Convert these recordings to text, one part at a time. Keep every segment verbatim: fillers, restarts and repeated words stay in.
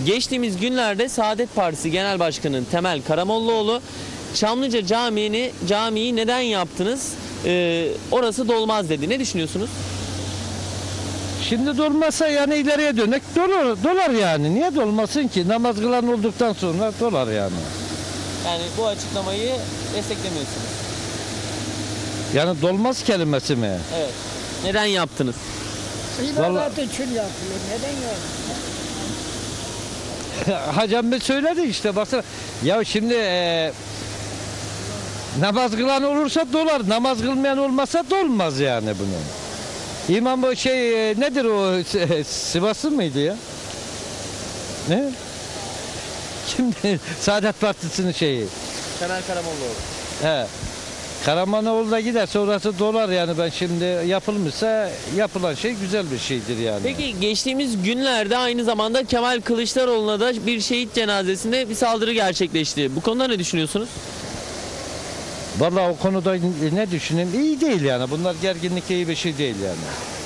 Geçtiğimiz günlerde Saadet Partisi Genel Başkanı Temel Karamollaoğlu Çamlıca Camii'ni camiyi neden yaptınız? Ee, orası dolmaz dedi. Ne düşünüyorsunuz? Şimdi dolmasa yani ileriye dönük dolar, dolar yani. Niye dolmasın ki? Namaz kılan olduktan sonra dolar yani. Yani bu açıklamayı desteklemiyorsunuz. Yani dolmaz kelimesi mi? Evet. Neden yaptınız? İbadet için yapılıyor. Neden yapılıyor? Hacım bir söyledi işte baksana. Ya şimdi e, namaz kılan olursa dolar, namaz kılmayan olmasa dolmaz yani bunun. İmam bu şey e, nedir o Sivaslı mıydı ya? Ne? Şimdi Saadet Partisi'nin şeyi. Temel Karamollaoğlu. He. Karamanoğlu'na giderse orası dolar yani ben şimdi yapılmışsa yapılan şey güzel bir şeydir yani. Peki geçtiğimiz günlerde aynı zamanda Kemal Kılıçdaroğlu'na da bir şehit cenazesinde bir saldırı gerçekleşti. Bu konuda ne düşünüyorsunuz? Vallahi o konuda ne düşüneyim iyi değil yani bunlar gerginlik iyi bir şey değil yani.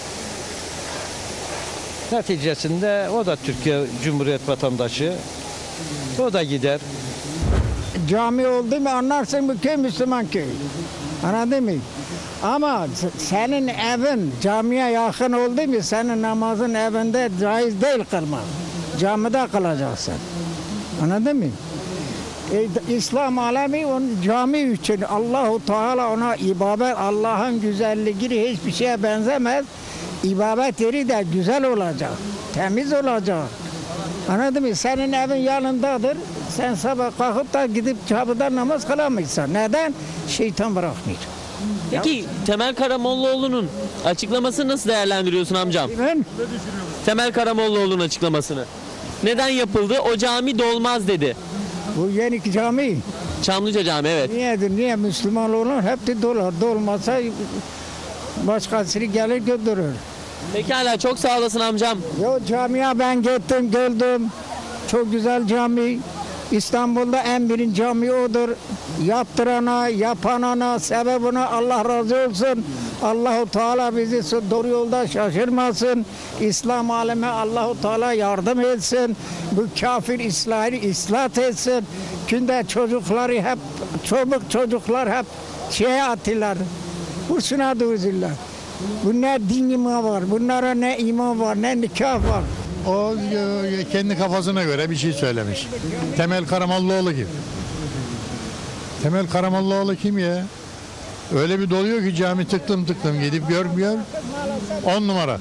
Neticesinde o da Türkiye Cumhuriyet vatandaşı. O da gider. Cami oldu mu anlarsın bu köy Müslüman köy. Anladın mı? Ama senin evin camiye yakın oldu mu senin namazın evinde caiz değil kılmak. Camide kılacaksın. Anladın mı? E, İslam alemi onun cami için Allahu Teala ona ibadet Allah'ın güzelliği hiçbir şeye benzemez. İbadet yeri de güzel olacak. Temiz olacak. Anladın mı? Senin evin yanındadır. Sen sabah kalkıp da gidip çabıda namaz kılamıyorsun. Neden? Şeytan bırakmıyor. Peki Temel Karamollaoğlu'nun açıklamasını nasıl değerlendiriyorsun amcam? Ben Temel Karamollaoğlu'nun açıklamasını. Neden yapıldı? O cami dolmaz dedi. bu yeni cami Çamlıca Cami evet. niyedir? Niye Müslüman olan hep de dolar. Dolmasa başkası gelir götürür. Pekala çok sağ olasın amcam. Yo camiye ben gittim gördüm. Çok güzel cami. İstanbul'da en birinci cami odur. Yaptırana, yapanana, sebebine Allah razı olsun. Allahu Teala bizi doğru yolda şaşırmasın. İslam aleme Allahu Teala yardım etsin. Bu kafir İsrail'i ıslah etsin. Günde çocukları hep, çocuk çocuklar hep şeye atırlar. Kursuna doğruyorlar. Bu ne din iman var, bunlara ne iman var, ne nikah var. O e, kendi kafasına göre bir şey söylemiş. Temel Karamollaoğlu kim? Temel Karamollaoğlu kim ya? Öyle bir doluyor ki cami tıklım tıklım gidip görmüyor. On numara.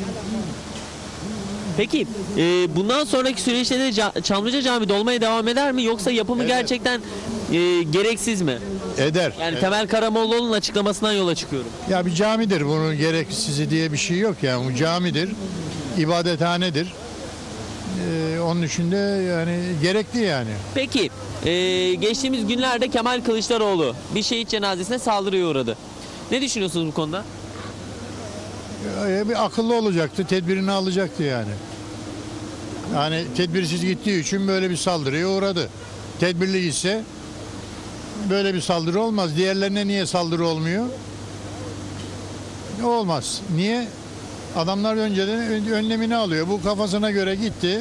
Peki e, bundan sonraki süreçte de Ca- Çamlıca Cami dolmaya devam eder mi? Yoksa yapımı Eder. gerçekten e, gereksiz mi? Eder. Yani Eder. Temel Karamollaoğlu'nun açıklamasından yola çıkıyorum. Ya bir camidir. Bunun gereksizi diye bir şey yok yani. Bu camidir. İbadethanedir. Ee, onun için de yani gerekli yani. Peki e, geçtiğimiz günlerde Kemal Kılıçdaroğlu bir şehit cenazesine saldırıya uğradı. Ne düşünüyorsunuz bu konuda? Ya bir akıllı olacaktı. Tedbirini alacaktı yani. Yani tedbirsiz gittiği için böyle bir saldırıya uğradı. Tedbirli gitse böyle bir saldırı olmaz. Diğerlerine niye saldırı olmuyor? Olmaz. Niye? Adamlar önceden önlemini alıyor. Bu kafasına göre gitti.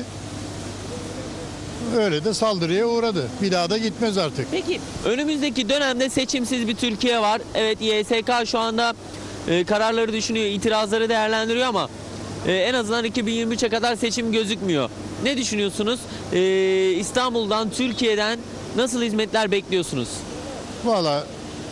Öyle de saldırıya uğradı. Bir daha da gitmez artık. Peki önümüzdeki dönemde seçimsiz bir Türkiye var. Evet Y S K şu anda e, kararları düşünüyor, itirazları değerlendiriyor ama e, en azından iki bin yirmi üçe kadar seçim gözükmüyor. Ne düşünüyorsunuz? E, İstanbul'dan, Türkiye'den nasıl hizmetler bekliyorsunuz? Valla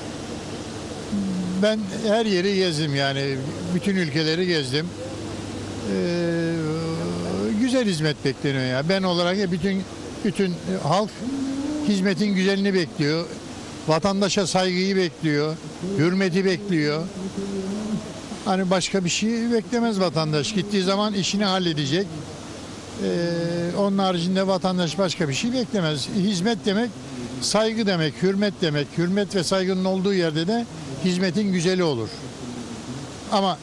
ben her yeri gezdim yani. Bütün ülkeleri gezdim. Ee, güzel hizmet bekleniyor ya. Ben olarak ya bütün bütün halk hizmetin güzelini bekliyor. Vatandaşa saygıyı bekliyor. Hürmeti bekliyor. Hani başka bir şey beklemez vatandaş. Gittiği zaman işini halledecek. Ee, onun haricinde vatandaş başka bir şey beklemez. Hizmet demek saygı demek, hürmet demek. Hürmet ve saygının olduğu yerde de hizmetin güzeli olur. Ama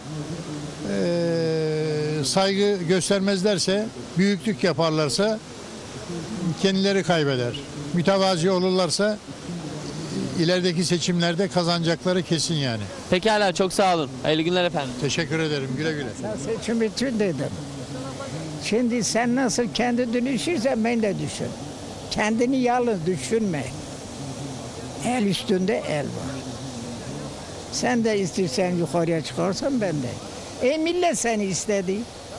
e, saygı göstermezlerse, büyüklük yaparlarsa kendileri kaybeder. Mütevazi olurlarsa ilerideki seçimlerde kazanacakları kesin yani. Pekala çok sağ olun. Hayırlı günler efendim. Teşekkür ederim. Güle güle. Sen seçim için dedim. Şimdi sen nasıl kendi düşünürsen ben de düşün. Kendini yalnız düşünme. El üstünde el var. Sen de istersen yukarıya çıkarsan ben de. E millet seni istedi.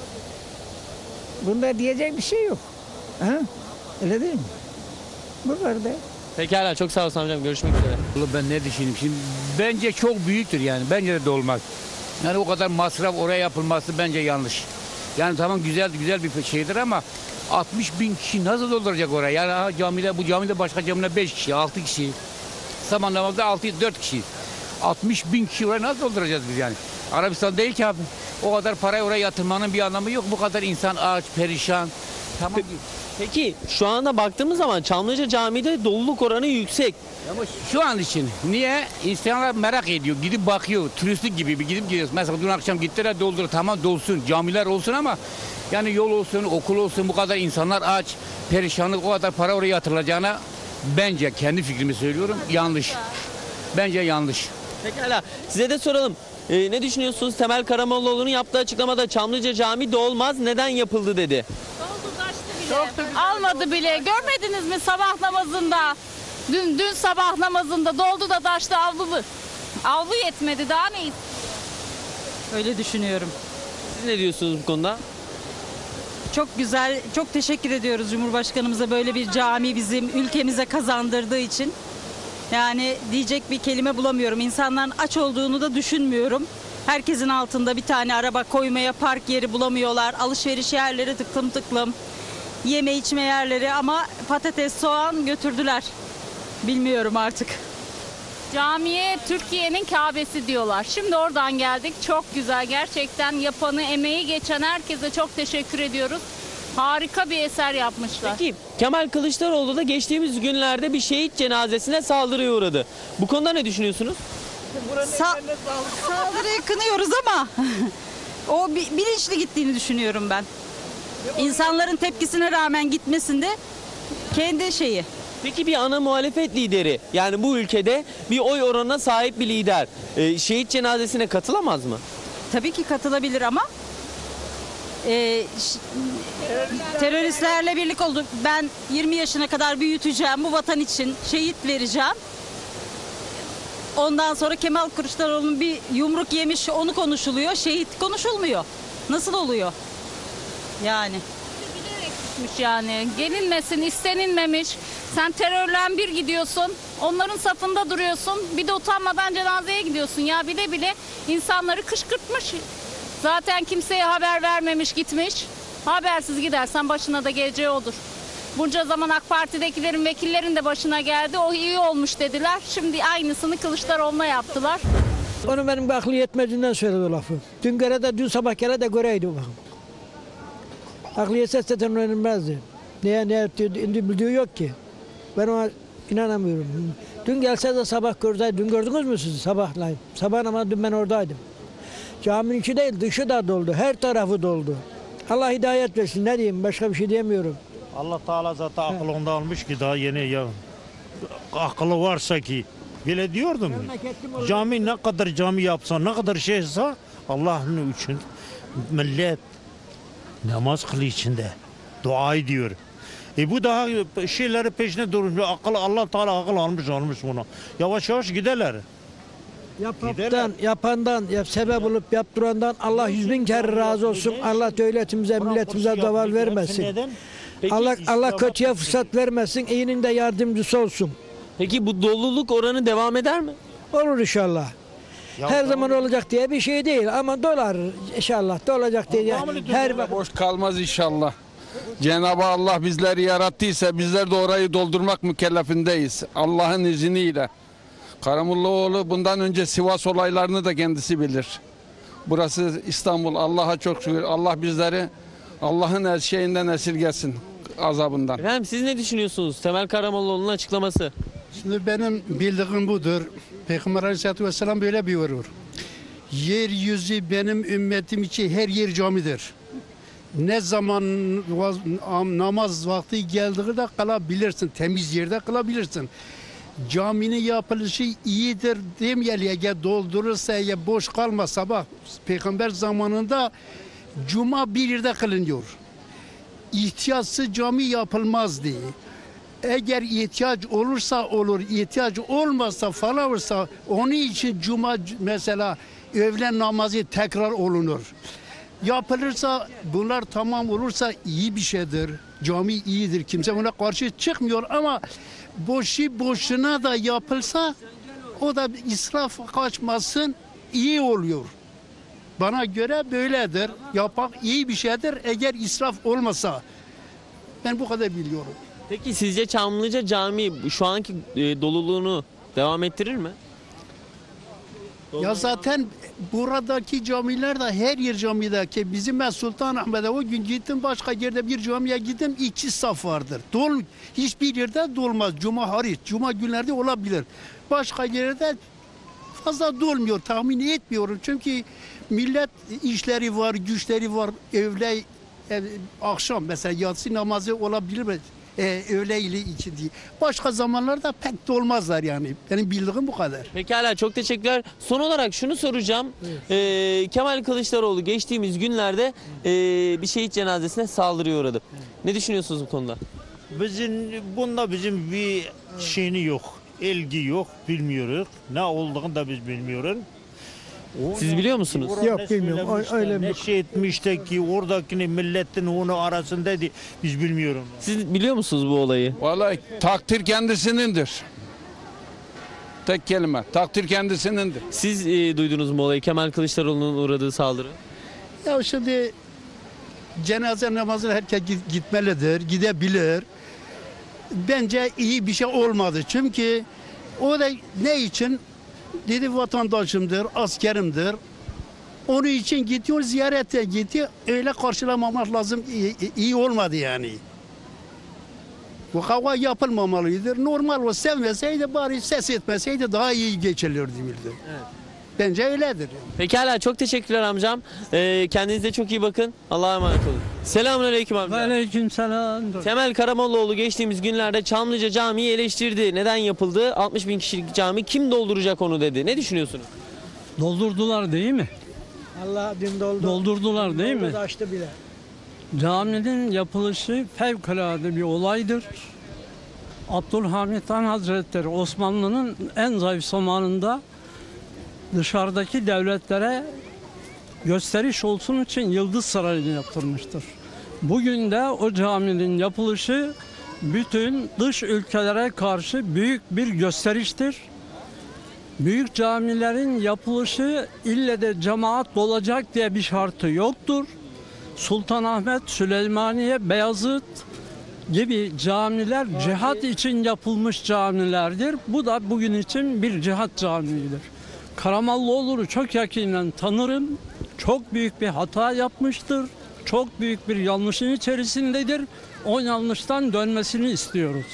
Bunda diyecek bir şey yok. Ha? Öyle değil mi? Bu kadar da. Pekala, çok sağ olsun amcam. Görüşmek üzere. Vallahi ben ne düşüneyim şimdi, bence çok büyüktür yani, bence de olmaz. Yani o kadar masraf oraya yapılması bence yanlış. Yani tamam, güzel güzel bir şeydir ama altmış bin kişi nasıl dolduracak oraya? Yani aha, camide, bu camide başka camide beş kişi, altı kişi. Sabah namazda altı dört kişi. altmış bin kişi oraya nasıl dolduracağız biz yani? Arabistan değil ki abi. O kadar parayı oraya yatırmanın bir anlamı yok. Bu kadar insan aç, perişan. Tamam. Peki şu anda baktığımız zaman Çamlıca Camii'de doluluk oranı yüksek. Ama şu an için niye? İnsanlar merak ediyor, gidip bakıyor, turistik gibi bir gidip gidiyoruz. Mesela dün akşam gittiler, doldur, tamam dolsun, camiler olsun ama yani yol olsun, okul olsun, bu kadar insanlar aç, perişanlık, o kadar para oraya yatırılacağına bence, kendi fikrimi söylüyorum, yanlış. Bence yanlış. Pekala, size de soralım. Ee, ne düşünüyorsunuz? Temel Karamollaoğlu'nun yaptığı açıklamada Çamlıca Camii dolmaz, neden yapıldı dedi. Almadı bile. Görmediniz mi sabah namazında? Dün dün sabah namazında doldu da taştı, avlu. Avlu yetmedi, daha ne? Öyle düşünüyorum. Siz ne diyorsunuz bu konuda? Çok güzel, çok teşekkür ediyoruz Cumhurbaşkanımıza böyle bir cami bizim ülkemize kazandırdığı için. Yani diyecek bir kelime bulamıyorum. İnsanların aç olduğunu da düşünmüyorum. Herkesin altında bir tane araba koymaya park yeri bulamıyorlar. Alışveriş yerleri tıklım tıklım. Yeme içme yerleri ama patates, soğan götürdüler. Bilmiyorum artık. Camiye Türkiye'nin Kabe'si diyorlar. Şimdi oradan geldik. Çok güzel. Gerçekten yapanı, emeği geçen herkese çok teşekkür ediyoruz. Harika bir eser yapmışlar. Peki Kemal Kılıçdaroğlu da geçtiğimiz günlerde bir şehit cenazesine saldırıya uğradı. Bu konuda ne düşünüyorsunuz? Sa- saldırıyı kınıyoruz ama o bi- bilinçli gittiğini düşünüyorum ben. İnsanların tepkisine rağmen gitmesinde kendi şeyi. Peki bir ana muhalefet lideri, yani bu ülkede bir oy oranına sahip bir lider e, şehit cenazesine katılamaz mı? Tabii ki katılabilir ama e, ş- teröristlerle birlik oldu. Ben yirmi yaşına kadar büyüteceğim, bu vatan için şehit vereceğim. Ondan sonra Kemal Kılıçdaroğlu'nun bir yumruk yemiş, onu konuşuluyor. Şehit konuşulmuyor. Nasıl oluyor? Yani. Gitmiş yani. Gelinmesin, istenilmemiş. Sen terörle bir gidiyorsun. Onların safında duruyorsun. Bir de utanmadan cenazeye gidiyorsun. Ya bile bile insanları kışkırtmış. Zaten kimseye haber vermemiş, gitmiş. Habersiz gidersen başına da geleceği odur. Bunca zaman AK Parti'dekilerin, vekillerin de başına geldi. O iyi olmuş dediler. Şimdi aynısını Kılıçdaroğlu'na yaptılar. Onu benim aklı yetmediğinden söyledi o lafı. Dün göre de dün sabah kere de göreydi o bakım. Aklı yetse zaten öğrenilmezdi. Neye ne yaptığı bildiği yok ki. Ben ona inanamıyorum. Dün gelse de sabah görseydi. Dün gördünüz mü siz sabahlayın? Sabah ama dün ben oradaydım. Caminin içi değil dışı da doldu. Her tarafı doldu. Allah hidayet versin. Ne diyeyim? Başka bir şey diyemiyorum. Allah Teala zaten akıl onda almış ki daha yeni ya. Akıllı varsa ki. Bile diyordum. Cami ne kadar cami yapsa, ne kadar şeyse Allah'ın için millet namaz kılı içinde dua ediyor. E bu daha şeyleri peşine durmuş. Akıl, Allah Teala akıl almış almış buna. Yavaş yavaş giderler. Yapandan, yapandan, yap, sebep olup yaptırandan Allah yüz bin kere razı olsun. Allah devletimize, milletimize daval vermesin. Allah Allah kötüye fırsat vermesin. İyinin de yardımcısı olsun. Peki bu doluluk oranı devam eder mi? Olur inşallah. Her zaman olacak diye bir şey değil ama dolar inşallah da olacak diye. Her Boş kalmaz inşallah. Cenab-ı Allah bizleri yarattıysa bizler de orayı doldurmak mükellefindeyiz. Allah'ın izniyle. Karamollaoğlu bundan önce Sivas olaylarını da kendisi bilir. Burası İstanbul. Allah'a çok şükür. Allah bizleri Allah'ın her şeyinden esirgesin, azabından. Efendim siz ne düşünüyorsunuz? Temel Karamollaoğlu'nun açıklaması. Şimdi benim bildiğim budur. Peygamber Aleyhisselatü Vesselam böyle buyurur. Yeryüzü benim ümmetim için her yer camidir. Ne zaman namaz vakti geldiğinde kılabilirsin. Temiz yerde kılabilirsin. Caminin yapılışı iyidir demeyelim. Ya doldurursa ya boş kalma sabah. Peygamber zamanında cuma bir yerde kılınıyor. ihtiyaçsız cami yapılmaz diye. Eğer ihtiyaç olursa olur, ihtiyaç olmazsa falan olursa onun için cuma mesela öğlen namazı tekrar olunur. Yapılırsa bunlar tamam olursa iyi bir şeydir. Cami iyidir. Kimse buna karşı çıkmıyor ama boşu boşuna da yapılsa o da israf kaçmasın iyi oluyor. Bana göre böyledir. Yapak iyi bir şeydir eğer israf olmasa. Ben bu kadar biliyorum. Peki sizce Çamlıca Camii şu anki e, doluluğunu devam ettirir mi? Ya zaten buradaki camiler de her yer camideki bizim ben Sultanahmet'e o gün gittim başka yerde bir camiye gittim iki saf vardır. Dol, hiçbir yerde dolmaz. Cuma hariç. Cuma günlerde olabilir. Başka yerde fazla dolmuyor tahmin etmiyorum. Çünkü millet işleri var, güçleri var. Öğle, e, akşam mesela yatsı namazı olabilir mi? Ee, öğle ile iki diye. Başka zamanlarda pek dolmazlar yani. Benim bildiğim bu kadar. Pekala çok teşekkürler. Son olarak şunu soracağım. Ee, Kemal Kılıçdaroğlu geçtiğimiz günlerde e, bir şehit cenazesine saldırıya uğradı. Ne düşünüyorsunuz bu konuda? Bizim bunda bizim bir şeyini yok. İlgi yok, bilmiyoruz. Ne olduğunu da biz bilmiyoruz. Siz biliyor musunuz? Orada Yok, ne bilmiyorum. söylemişler, Öyle ne bir- şey etmişti ki oradakini milletin onu arasındaydı. Biz bilmiyorum. Siz biliyor musunuz bu olayı? Vallahi takdir kendisinindir. Tek kelime. Takdir kendisinindir. Siz e, duydunuz mu olayı? Kemal Kılıçdaroğlu'nun uğradığı saldırı. Ya şimdi cenaze namazına herkes git- gitmelidir, gidebilir. Bence iyi bir şey olmadı. Çünkü o da ne için? Dedi vatandaşımdır, askerimdir. Onun için gidiyor, ziyarete gitti. Öyle karşılamamak lazım. İyi, iyi olmadı yani. Bu kavga yapılmamalıydı. Normal o sevmeseydi bari ses etmeseydi daha iyi geçilirdi. Evet. Bence öyledir. Pekala çok teşekkürler amcam. Ee, kendinize çok iyi bakın. Allah'a emanet olun. Selamünaleyküm amca. Aleykümselam. Temel Karamollaoğlu geçtiğimiz günlerde Çamlıca Camii'yi eleştirdi. Neden yapıldı? altmış bin kişilik cami kim dolduracak onu dedi. Ne düşünüyorsunuz? Doldurdular değil mi? Allah dün doldu. Doldurdular değil mi? Doldu, açtı bile. Caminin yapılışı fevkalade bir olaydır. Abdülhamit Han Hazretleri Osmanlı'nın en zayıf zamanında dışarıdaki devletlere gösteriş olsun için Yıldız Sarayı'nı yaptırmıştır. Bugün de o caminin yapılışı bütün dış ülkelere karşı büyük bir gösteriştir. Büyük camilerin yapılışı ille de cemaat dolacak diye bir şartı yoktur. Sultanahmet, Süleymaniye, Beyazıt gibi camiler cihat için yapılmış camilerdir. Bu da bugün için bir cihat camiidir. Karamollaoğlu'nu çok yakinen tanırım. Çok büyük bir hata yapmıştır. Çok büyük bir yanlışın içerisindedir. O yanlıştan dönmesini istiyoruz.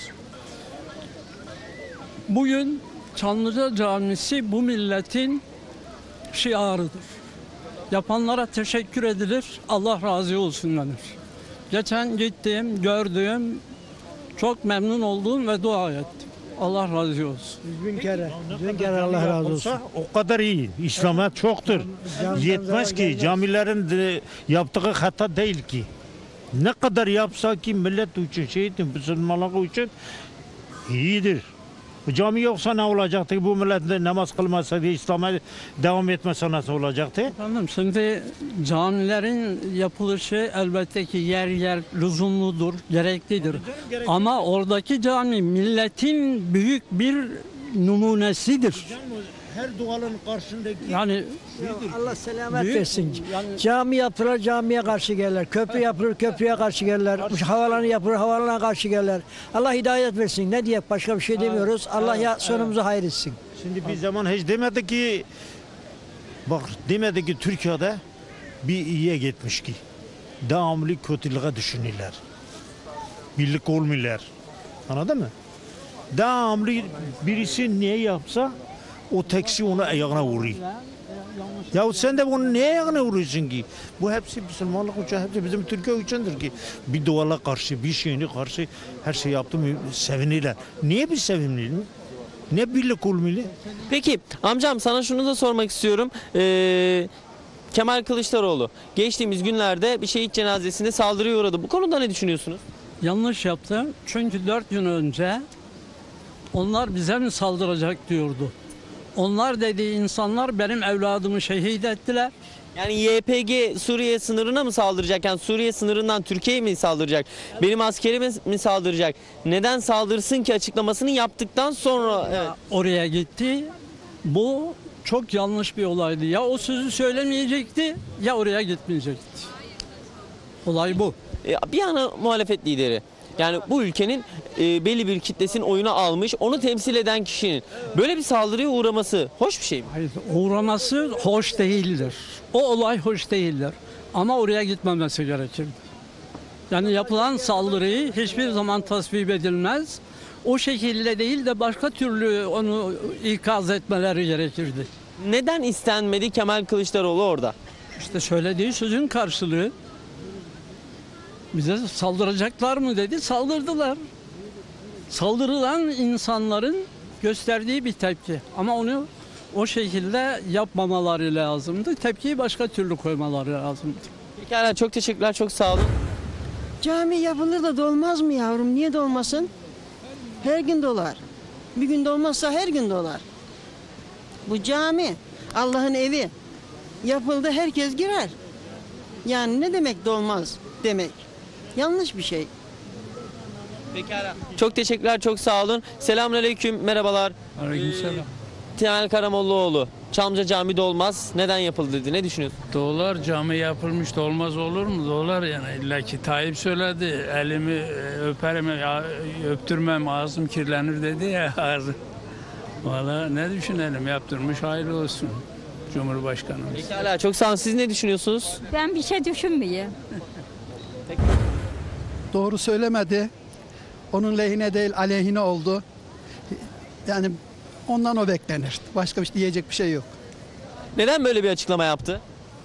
Bugün Çamlıca Camisi bu milletin şiarıdır. Yapanlara teşekkür edilir. Allah razı olsun denir. Geçen gittiğim, gördüğüm, çok memnun olduğum ve dua ettim. Allah razı olsun. Bin kere. Bin kere Allah razı olsun. Olsa o kadar iyi. İslam'a çoktur. Candan Yetmez zarar ki gelmez. camilerin de yaptığı hata değil ki. Ne kadar yapsa ki millet için, şehitin, Müslümanlığı için iyidir. Bu cami yoksa ne olacaktı? Bu millet de namaz kılmasaydı, İslam'a devam etmese nasıl olacaktı? Efendim şimdi camilerin yapılışı elbette ki yer yer lüzumludur, gereklidir. Ama oradaki cami milletin büyük bir numunesidir. Her dualın karşındaki Yani Allah selamet Büyük- versin. yani- Cami yapılır, camiye karşı gelirler. Köprü yapılır, köprüye karşı gelirler. Havalanı yapılır, havalarına karşı gelirler. Allah hidayet versin. Ne diye başka bir şey demiyoruz. Allah ya sonumuzu hayır etsin. Şimdi bir zaman hiç demedi ki bak demedi ki Türkiye'de bir iyiye gitmiş ki devamlı kötülüğe düşünürler. Birlik olmuyorlar. Anladın mı? Devamlı birisi ne yapsa o teksi onu ayağına vuruyor. Ya sen de bunu niye ayağına vuruyorsun ki? Bu hepsi Müslümanlık için, hepsi bizim Türkiye içindir ki. Bir duala karşı, bir şeyine karşı her şey yaptı mı sevinirler. Niye biz sevinmeyelim? Ne birlik olmalı? Peki amcam sana şunu da sormak istiyorum. Ee, Kemal Kılıçdaroğlu geçtiğimiz günlerde bir şehit cenazesinde saldırıya uğradı. Bu konuda ne düşünüyorsunuz? Yanlış yaptı. Çünkü dört gün önce onlar bize mi saldıracak diyordu. Onlar dediği insanlar benim evladımı şehit ettiler. Yani Y P G Suriye sınırına mı saldıracak? Yani Suriye sınırından Türkiye'ye mi saldıracak? Benim askerime mi saldıracak? Neden saldırsın ki açıklamasını yaptıktan sonra? Evet. Oraya gitti. Bu çok yanlış bir olaydı. Ya o sözü söylemeyecekti ya oraya gitmeyecekti. Olay bu. E, Bir yana muhalefet lideri. Yani bu ülkenin e, belli bir kitlesinin oyunu almış, onu temsil eden kişinin böyle bir saldırıya uğraması hoş bir şey mi? Hayır, uğraması hoş değildir. O olay hoş değildir. Ama oraya gitmemesi gerekir. Yani yapılan saldırıyı hiçbir zaman tasvip edilmez. O şekilde değil de başka türlü onu ikaz etmeleri gerekirdi. Neden istenmedi Kemal Kılıçdaroğlu orada? İşte söylediği sözün karşılığı. Bize saldıracaklar mı dedi, saldırdılar. Saldırılan insanların gösterdiği bir tepki. Ama onu o şekilde yapmamaları lazımdı. Tepkiyi başka türlü koymaları lazımdı. Pekala, çok teşekkürler, çok sağ olun. Cami yapılır da dolmaz mı yavrum? Niye dolmasın? Her gün dolar. Bir gün dolmazsa her gün dolar. Bu cami, Allah'ın evi. Yapıldı, herkes girer. Yani ne demek dolmaz demek? Yanlış bir şey. Pekala. Çok teşekkürler, çok sağ olun. Selamünaleyküm, merhabalar. Aleykümselam. Ee, Temel Karamollaoğlu, Çamlıca Camii'de olmaz. Neden yapıldı dedi. Ne düşünüyorsun? Dolar cami yapılmış da olmaz olur mu? Dolar yani illa ki Tayyip söyledi. Elimi öperim, ya- öptürmem ağzım kirlenir dedi ya ağzı. Valla ne düşünelim, yaptırmış hayırlı olsun Cumhurbaşkanımız. Pekala, çok sağ olun. Siz ne düşünüyorsunuz? Ben bir şey düşünmeyeyim. Doğru söylemedi. Onun lehine değil aleyhine oldu. Yani ondan o beklenir. Başka bir şey diyecek bir şey yok. Neden böyle bir açıklama yaptı?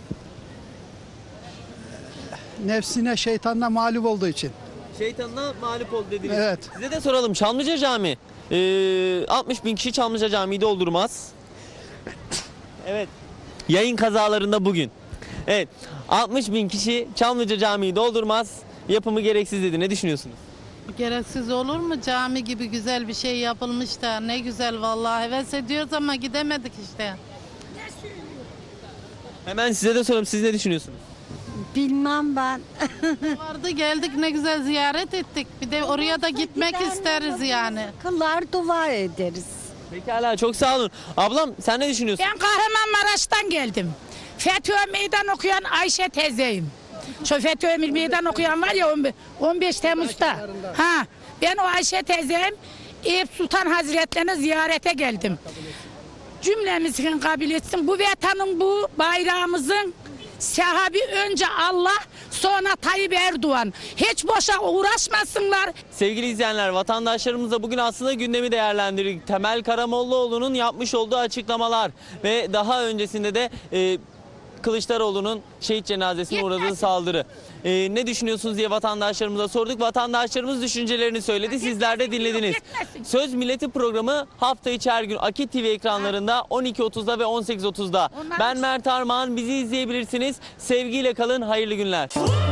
Nefsine, şeytanına mağlup olduğu için. Şeytanına mağlup oldu dediniz. Evet. Size de soralım. Çamlıca Camii. Ee, altmış bin kişi Çamlıca Camii'yi doldurmaz. Evet. Yayın kazalarında bugün. Evet. altmış bin kişi Çamlıca Camii'yi doldurmaz. Yapımı gereksiz dedi. Ne düşünüyorsunuz? Gereksiz olur mu? Cami gibi güzel bir şey yapılmış da ne güzel vallahi heves ediyoruz ama gidemedik işte. Hemen size de soralım. Siz ne düşünüyorsunuz? Bilmem ben. Vardı geldik ne güzel ziyaret ettik. Bir de oraya da gitmek isteriz yani. Kıllar dua ederiz. Pekala, çok sağ olun. Ablam sen ne düşünüyorsun? Ben Kahramanmaraş'tan geldim. Fethiye Meydan okuyan Ayşe teyzeyim. Şu Fethiye Meydan okuyan var ya on beş Temmuz'da. Ha, ben o Ayşe teyzeyim. Eyüp Sultan Hazretlerine ziyarete geldim. Cümlemizin kabul etsin. Bu vatanın, bu bayrağımızın sahibi önce Allah, sonra Tayyip Erdoğan. Hiç boşa uğraşmasınlar. Sevgili izleyenler, vatandaşlarımız da bugün aslında gündemi değerlendirdik. Temel Karamollaoğlu'nun yapmış olduğu açıklamalar ve daha öncesinde de e, Kılıçdaroğlu'nun şehit cenazesine uğradığı saldırı. E, ne düşünüyorsunuz diye vatandaşlarımıza sorduk. Vatandaşlarımız düşüncelerini söyledi. Sizler de dinlediniz. Söz Milleti programı hafta içi her gün Akit T V ekranlarında on iki otuzda ve on sekiz otuzda. Ben Mert Armağan. Bizi izleyebilirsiniz. Sevgiyle kalın. Hayırlı günler.